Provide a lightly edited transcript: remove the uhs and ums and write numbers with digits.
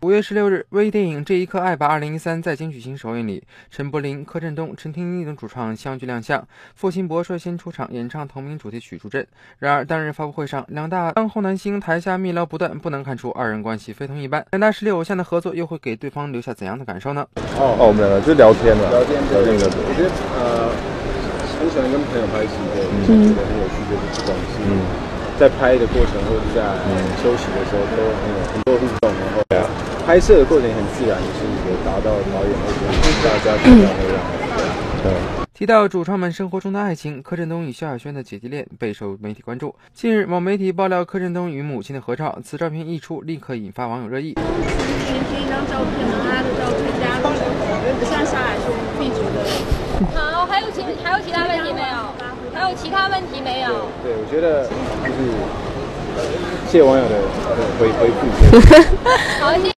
5月16日，微电影《这一刻爱吧2013》在京举行首映礼，陈柏霖、柯震东、陈婷妮等主创相继亮相，付辛博率先出场演唱同名主题曲助阵。然而，当日发布会上，两大当红男星台下密聊不断，不能看出二人关系非同一般。两大实力偶像的合作又会给对方留下怎样的感受呢？ 我们两个就聊天了， 聊天比较多。 我觉得很喜欢跟朋友拍戏，觉得很有趣，就是不管是在拍的过程，或者是在休息的时候，都很多互动，然后拍摄的过程也很自然，就是有达到导演或者大家比较会让。 提到主创们生活中的爱情，柯震东与萧亚轩的姐弟恋备受媒体关注。近日，某媒体爆料柯震东与母亲的合照，此照片一出，立刻引发网友热议。 前提一张照片呢，他的照片加入像萧亚轩必主的。 好，还有其他问题没有？还有其他问题没有？ 对，我觉得就是谢谢网友的回复。 好，谢谢。